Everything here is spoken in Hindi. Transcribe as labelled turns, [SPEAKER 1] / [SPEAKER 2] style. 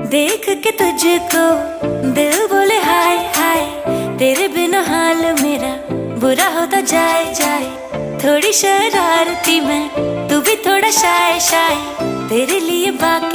[SPEAKER 1] देख के तुझको दिल बोले हाय हाय, तेरे बिना हाल मेरा बुरा होता जाए जाए। थोड़ी शरारती मैं, तू भी थोड़ा शाय शाय, तेरे लिए बाकी